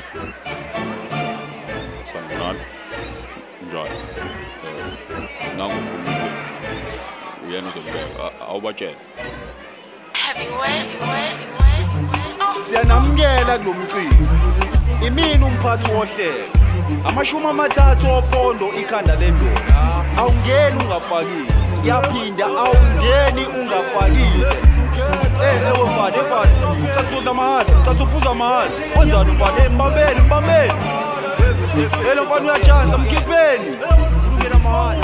Sanibonani. Njani? Nangu ukhulumile. Uyena uzongibeka. Awubatshela. Siyanamukela kulomcimbi. Imini umphathi wohlelo. Amashumi amathathu ophondo ikhanda lendoda. Awungeni ungafakile. Ngiyaphinda awungeni ungafakile. Ewe mfana, ucathula mahali, ucathupuza mahali. Wenzani mfana, mbambeni. Lo mfana uyachanza, mkhipheni. Ungena mahali.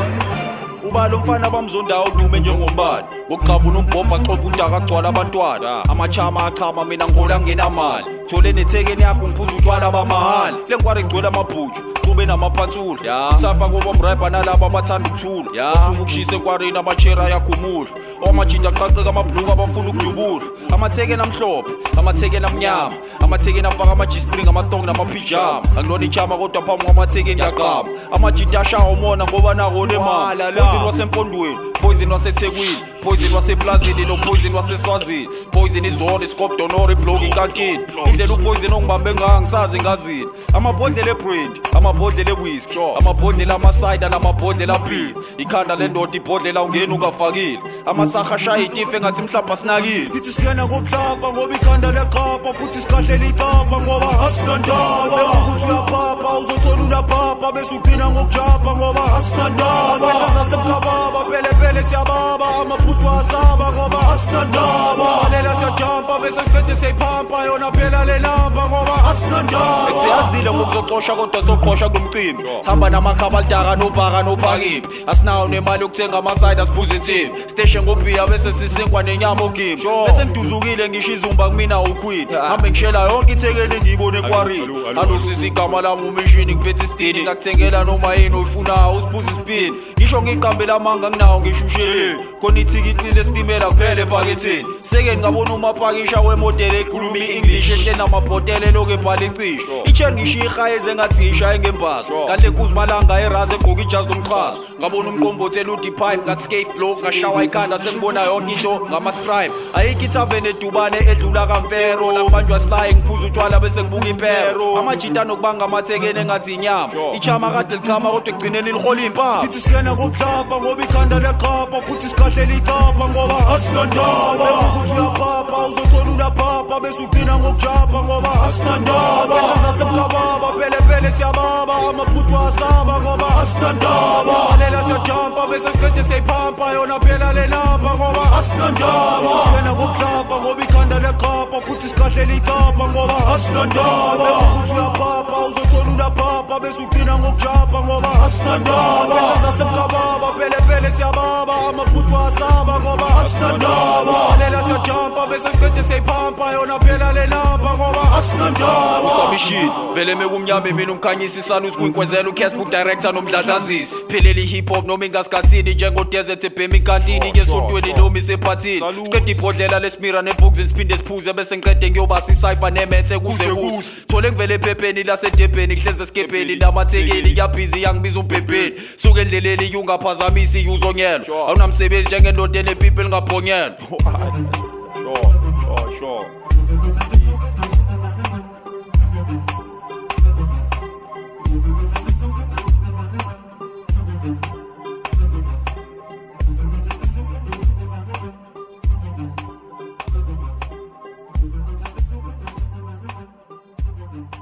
Ubalo mfana bamzondawo dume njengombani. Ngokucavuna umbhobha axova udaka agcwala abantwana. Amachama achama mina ngola ngenamali. Thole nethekeni yakho ngiphuza utshwala bamahali. Lenkwari igcwele amabhuju, cube namaphantsula. Isafa ngoba mrayibha nalabo abathanda ukuthula. Asuke ukushisa enkwarini amachera yakhumula. Amajita aqaqeka amabhluku abafuna ukudubula. Amathekeni amhlophe, amathekeni amnyama. Amathekeni afaka ama-G-string, amatongi namapijama. Angilona ichama kodwa phambi kwamathekeni yaqama. Amajita ashawa umona ngoba nako nemali. Poison wasempondweni, poison waseThekwini, poison waseplazini no-poison waseSwazini. Poison izona iskopdo nori blog inkantini. Indlela upoison ongibambe ngayo ngisazi ngazini. Amabhodlela ebrand, amabhodlela ewhisky, amabhodlela amasayida namabhodlela aphila. Ikhanda lendoda ibhodlela ungeni ungafakile. Amasakha ashaya itife ngathi mhlapha sinakile. Ithi singena ngokuhlapha ngoba ikhanda liyaqapha futhi sikhahlele iqapha ngoba Asnandaba. Ukuthi uyaphapha uzothola unaphapha bese ugcina ngokujapha ngoba Asnandaba. Sebkababa pele siyababa amaphuthu asaba ngoba Asnandaba. Sibalela siyajampa bese siqede siyiphampa yona phela lelamba ngoba Asnandaba. Eksiyazile ngokuzoxosha kodwa soqosha kulomcimbi. Hamba namakhaba aldaka nobhaka nophakiphi. Asinawo nemali yokuthenga amasayida siphuze insimbi. Station ngobhiya bese sisinkwa nenyama ogimbi. Bese ngiduzukile ngisho izumba kumina uqueen. Hambe ngishela yonke ithekeli ngiyibone ekwarini. Anosisi igama lami umishini ngiphethe isidini. Ngakuthengela noma yini oyifunayo usiphuze ispini. Ngisho ngiqambela amanga nginawo ngishusheleni. Khona ithikiti lesitimela kuphele ephaketheni. Seke ngabona umapakisha wemodeli ekhuluma i-English ehle namabhotela eloku ebhala icisho. Itsheni ngisho ihayeze ngathi ngishaye ngembazo. Kanti kuzimalanga erazi egqoka ijazi lomxhaso. Ngabona umqombothela uthi pipe ngathi scave blow ngashawa ikhanda sengibona yonke into ngama-stripe. Ayikho ithaveni edubane edlula kamfero. Lakubanjwa silaye ngiphuza utshwala bese ngibuka impero. Amajita nokubanga amathekeni engathi inyama. Ichama kade lichama kodwa ekugcineni lihola impama. Ithi singena ngokuhlapha ngoba ikhanda liyaqapha futhi sikhahlele iqapha ngoba Asnandaba. Ukuthi uyaphapha uzothola unaphapha bese ugcina ngokujapha ngoba Asnandaba. Sebkababa pele siyababa amaphuthu asaba ngoba Asnandaba. Sibalela siyajampa bese siqede siyiphampa yona phela lelamba ngoba Asnandaba. Singena ngokuhlapha ngoba ikhanda liyaqapha futhi sikhahlele iqapha ngoba Asnandaba. Ukuthi uyaphapha uzothola unaphapha bese ugcina ngokujapha ngoba Asnandaba. Sebkababa pele siyababa amaphuthu asaba ngoba Asnandaba. Sibalela siyajampa bese siqede siyiphampa yona phela lelamba ngoba Asnandaba. Usamishini vele mekumnyama mina umkhanyisi sanu usikwinkwezela uCasbook director nomdladlazisi. Phelele hip hop noma ingasikhathini njengo desert ebhemi inkantini ke sontweni noma isephathini. Siqede ibhodlela lesmira nebooks siphinde siphuze bese ngiqede ngiyobasa icypher nemethe kuze kuze. Thole ngivele ephepheni lasedebheni kuhleze skepeli lamathekeli yabhizi yangibiza umbhebheni. Suke endleleni ungaphazamisi uzonyela. Awunamsebenzi njengendoda enepipi lingabhonyela. Sure. Thank you.